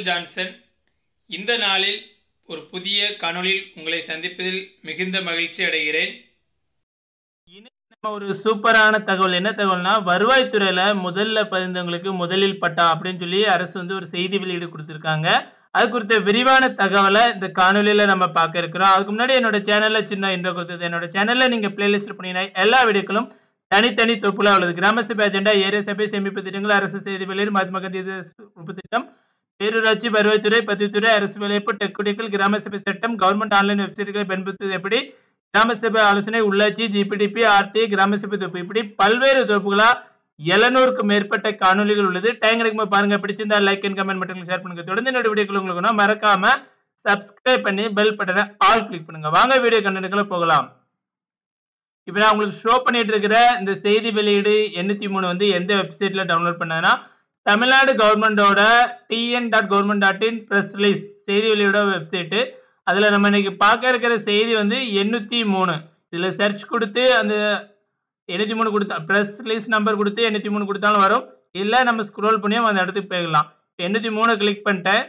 Michael Johnson. இந்த நாளில் ஒரு புதிய காணொளியில் உங்களை சந்திப்பதில் மிகுந்த மகிழ்ச்சி அடைகிறேன். ஒரு சூப்பரான தகவல். என்ன தகவல்னா, வருவாய்த்துறையில முதல்ல பதிந்தவங்களுக்கு முதலில் பட்டா அப்படின்னு சொல்லி அரசு ஒரு செய்தி வெளியீடு கொடுத்திருக்காங்க. அது குறித்த விரிவான தகவலை இந்த காணொலியில நம்ம பார்க்க இருக்கிறோம். அதுக்கு முன்னாடி என்னோட சேனல்ல சின்ன இன்ட்ரோ கொடுத்தது. என்னோட சேனல்ல நீங்க பிளேலிஸ்ட்ல போனீங்கன்னா எல்லா வீடியோக்களும் தனித்தனி தொகுப்புல உள்ளது. கிராம சபை அஜெண்டா, ஏரியா சபை சேமிப்பு திட்டங்கள், அரசு செய்தி வெளியீடு, மகாத்மா காந்தி உப்பு திட்டம், பேரூராட்சி, வருவாய்த்துறை, பதிவுத்துறை, அரசு வேலைவாய்ப்பு, டெக்குடிக்கல், கிராம சபை சட்டம், கவர்மெண்ட் ஆன்லைன் வெப்சைட்களை பயன்படுத்துவது எப்படி, கிராம சபை ஆலோசனை, உள்ளாட்சி, ஜிபிடிபி, ஆர்டி, கிராம சபை தொகுப்பு, இப்படி பல்வேறு தொகுப்புகளா 700க்கும் மேற்பட்ட காணொலிகள் உள்ளது. டைம் கிடைக்கும் பாருங்க. பிடிச்சிருந்தா லைக் அண்ட் கமெண்ட் மட்டும் ஷேர் பண்ணுங்க. தொடர்ந்து என்னோட வீடியோக்கள் உங்களுக்கு மறக்காம சப்ஸ்கிரைப் பண்ணி பெல் பட்டனை ஆல் கிளிக் பண்ணுங்க. வாங்க வீடியோ கண்டென்ட்குள்ள போகலாம். இப்போ நான் உங்களுக்கு ஷோ பண்ணிட்டு இருக்கிற இந்த செய்தி வெளியீடு 803 எந்த வெப்சைட்ல டவுன்லோட் பண்ணதுன்னா, தமிழ்நாடு கவர்மெண்டோட tn.government.in பிரஸ் ரிலீஸ் செய்தி வெளியீட வெப்சைட். அதுல நம்ம இன்னைக்கு பார்க்க இருக்கிற செய்தி 803. இதுல சர்ச் கொடுத்து அந்த 803 கொடுத்தா பிரஸ் ரிலீஸ் நம்பர் கொடுத்து 803 கொடுத்தாலும் வரும். இல்ல நம்ம ஸ்க்ரோல் பண்ணி அந்த இடத்துக்கு போயிடலாம். 803 கிளிக் பண்ணிட்டேன்.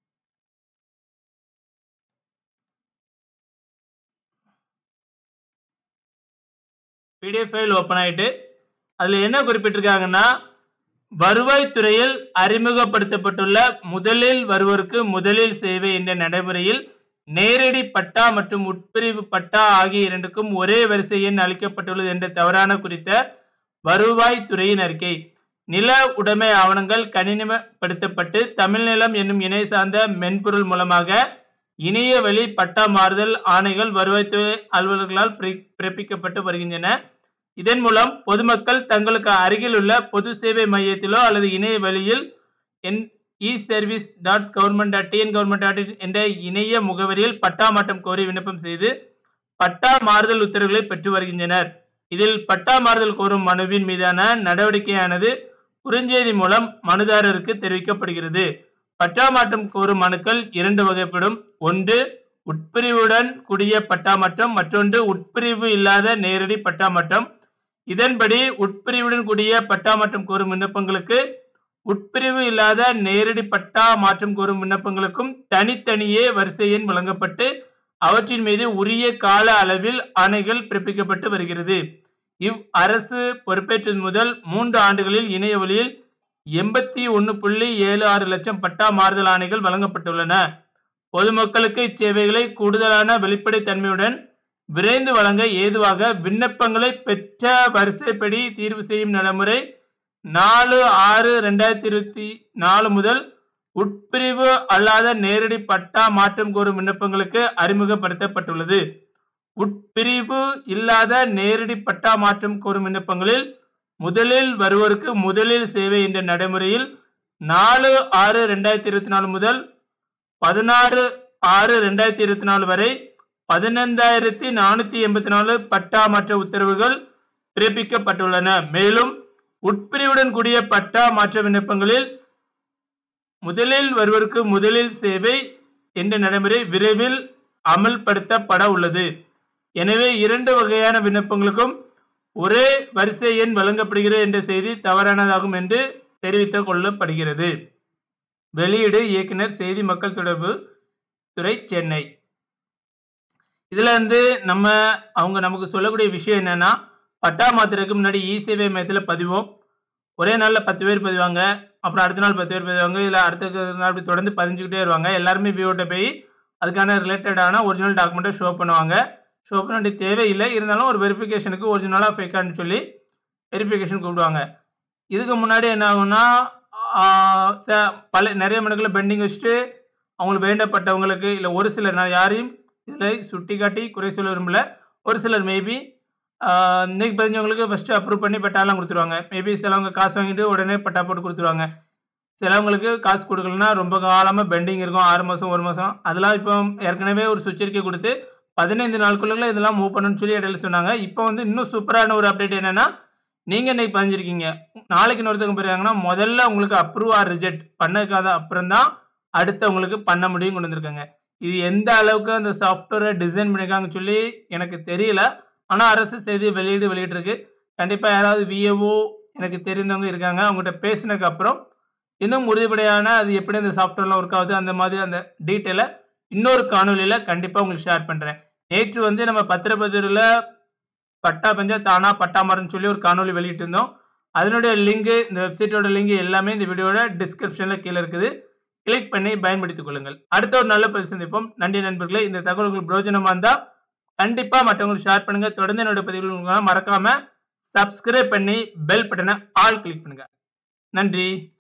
PDF ஃபைல் ஓபன் ஆயிட்டு அதுல என்ன குறிப்பிட்டிருக்காங்கன்னா, வருவாய்த்துறையில் அறிமுகப்படுத்தப்பட்டுள்ள முதலில் வருவோருக்கு முதலில் சேவை என்ற நடைமுறையில் நேரடி பட்டா மற்றும் உட்பிரிவு பட்டா ஆகிய இரண்டுக்கும் ஒரே வரிசை எண் அளிக்கப்பட்டுள்ளது என்ற தவறான குறித்த வருவாய்த்துறையின் அறிக்கை. நில உடைமை ஆவணங்கள் கணினிமயப்படுத்தப்பட்டு தமிழ் நிலம் என்னும் இணை சார்ந்த மென்பொருள் மூலமாக இணைய வழி பட்டா மாறுதல் ஆணைகள் வருவாய்த்துறை அலுவலர்களால் பிறப்பிக்கப்பட்டு வருகின்றன. இதன் மூலம் பொதுமக்கள் தங்களுக்கு அருகில் உள்ள பொது சேவை மையத்திலோ அல்லது இணைய வழியில் e-service.government.in என்ற இணைய முகவரியில் பட்டா மாற்றம் கோரி விண்ணப்பம் செய்து பட்டா மாறுதல் உத்தரவுகளை பெற்று வருகின்றனர். இதில் பட்டா மாறுதல் கோரும் மனுவின் மீதான நடவடிக்கையானது குறுஞ்செய்தி மூலம் மனுதாரருக்கு தெரிவிக்கப்படுகிறது. பட்டா மாற்றம் கோரும் மனுக்கள் 2 வகைப்படும். ஒன்று உட்பிரிவுடன் கூடிய பட்டா மாற்றம், மற்றொன்று உட்பிரிவு இல்லாத நேரடி பட்டா மாற்றம். இதன்படி உட்பிரிவுடன் கூடிய பட்டா மாற்றம் கோரும் விண்ணப்பங்களுக்கு உட்பிரிவு இல்லாத நேரடி பட்டா மாற்றம் கோரும் விண்ணப்பங்களுக்கும் தனித்தனியே வரிசை எண் வழங்கப்பட்டு அவற்றின் மீது உரிய கால அளவில் ஆணைகள் பிறப்பிக்கப்பட்டு வருகிறது. அரசு பொறுப்பேற்றது முதல் 3 ஆண்டுகளில் இணைய வழியில் 81.76 லட்சம் பட்டா மாறுதல் ஆணைகள் வழங்கப்பட்டுள்ளன. பொதுமக்களுக்கு இச்சேவைகளை கூடுதலான வெளிப்படைத்தன்மையுடன் விரைந்து வழங்க ஏதுவாக விண்ணப்பங்களை பெற்ற வரிசைப்படி தீர்வு செய்யும் நடைமுறை 4/6/2024 முதல் உட்பிரிவு அல்லாத நேரடி பட்டா மாற்றம் கோரும் விண்ணப்பங்களுக்கு அறிமுகப்படுத்தப்பட்டுள்ளது. உட்பிரிவு இல்லாத நேரடி பட்டா மாற்றம் கோரும் விண்ணப்பங்களில் முதலில் வருவோருக்கு முதலில் சேவை என்ற நடைமுறையில் 4/6/2024 முதல் 16/6/2024 வரை 15,484 பட்டா மாற்ற உத்தரவுகள் பிறப்பிக்கப்பட்டுள்ளன. மேலும் உட்பிரிவுடன் கூடிய பட்டா மாற்ற விண்ணப்பங்களில் முதலில் வருவோருக்கு முதலில் சேவை என்ற நடைமுறை விரைவில் அமல்படுத்தப்பட உள்ளது. எனவே 2 வகையான விண்ணப்பங்களுக்கும் ஒரே வரிசை எண் வழங்கப்படுகிறது என்ற செய்தி தவறானதாகும் என்று தெரிவித்துக் கொள்ளப்படுகிறது. வெளியீடு இயக்குனர், செய்தி மக்கள் தொடர்பு துறை, சென்னை. இதுல அவங்க நமக்கு சொல்லக்கூடிய விஷயம் என்னன்னா, பட்டா மாத்திரத்துக்கு முன்னாடி இ-சேவை மையத்தில் பதிவோம். ஒரே நாள்ல 10 பேர் பதிவாங்க. அப்புறம் அடுத்த நாள் 10 பேர் பதிவாங்க. இல்ல அடுத்த நாள் அப்படி தொடர்ந்து பதிஞ்சுக்கிட்டே வருவாங்க. எல்லாருமே விஓட்ட போய் அதுக்கான ரிலேட்டடான ஒரிஜினல் டாக்குமெண்ட்டை ஷோ பண்ணுவாங்க. ஷோ பண்ண வேண்டிய தேவையில்லை. இருந்தாலும் ஒரு வெரிஃபிகேஷனுக்கு ஒரிஜினலா ஃபேக்கான்னு சொல்லி வெரிஃபிகேஷன் கூப்பிடுவாங்க. இதுக்கு முன்னாடி என்ன ஆகும்னா, நிறைய மனுக்களை பெண்டிங் வச்சுட்டு அவங்களுக்கு வேண்டப்பட்டவங்களுக்கு இல்லை ஒரு சிலர், நான் யாரையும் இதில் சுட்டி காட்டி குறை சொல்ல விரும்பல, ஒரு சிலர் மேபி இன்னைக்கு பதிஞ்சவங்களுக்கு ஃபர்ஸ்ட் அப்ரூவ் பண்ணி பட்டாலாம் கொடுத்துருவாங்க. மேபி சிலவங்க காசு வாங்கிட்டு உடனே பட்டா போட்டு கொடுத்துருவாங்க. சிலவங்களுக்கு காசு கொடுக்கலன்னா ரொம்ப காலமாக பெண்டிங் இருக்கும், 6 மாதம் 1 மாதம். அதெல்லாம் இப்போ ஏற்கனவே ஒரு சுச்சரிக்கை கொடுத்து 15 நாளுக்குள்ள இதெல்லாம் மூவ் பண்ணணும்னு சொல்லி இடையில சொன்னாங்க. இப்போ இன்னும் சூப்பரான ஒரு அப்டேட் என்னன்னா, நீங்க இன்னைக்கு பதிஞ்சிருக்கீங்க, நாளைக்கு இன்னொருத்தவங்க போயிருக்காங்கன்னா முதல்ல உங்களுக்கு அப்ரூவ் ஆர் ரிஜெக்ட் பண்ணதுக்காக அப்புறம் தான் அடுத்தவங்களுக்கு பண்ண முடியும் கொண்டு வந்திருக்காங்க. இது எந்த அளவுக்கு அந்த சாஃப்ட்வேரை டிசைன் பண்ணிருக்காங்கன்னு சொல்லி எனக்கு தெரியல. ஆனா அரசு செய்தி வெளியிட்டு இருக்கு. கண்டிப்பா யாராவது விஏஓ எனக்கு தெரிந்தவங்க இருக்காங்க, அவங்ககிட்ட பேசினதுக்கு அப்புறம் இன்னும் உறுதிப்படையான அது எப்படி அந்த சாஃப்ட்வேர்லாம் ஒர்க் ஆகுது அந்த மாதிரி அந்த டீட்டெயிலை இன்னொரு காணொலியில கண்டிப்பா உங்களுக்கு ஷேர் பண்றேன். நேற்று வந்து நம்ம பத்திரப்பதிவுல பட்டா பஞ்சா தானா பட்டா மாறுன்னு சொல்லி ஒரு காணொலி வெளியிட்டு இருந்தோம். அதனுடைய லிங்க் இந்த வெப்சைட்டோட லிங்க் எல்லாமே இந்த வீடியோட டிஸ்கிரிப்ஷன்ல கீழே இருக்குது. கிளிக் பண்ணி பயன்படுத்திக் கொள்ளுங்கள். அடுத்த ஒரு நல்ல பதிவில் சந்திப்போம். நன்றி நண்பர்களே. இந்த தகவல் உங்களுக்கு பிரயோஜனமா இருந்தா கண்டிப்பா மற்றவங்களுக்கு ஷேர் பண்ணுங்க. தொடர்ந்து என்னோட பதிவுகள் மறக்காம சப்ஸ்கிரைப் பண்ணி பெல் பட்டனை ஆல் கிளிக் பண்ணுங்க. நன்றி.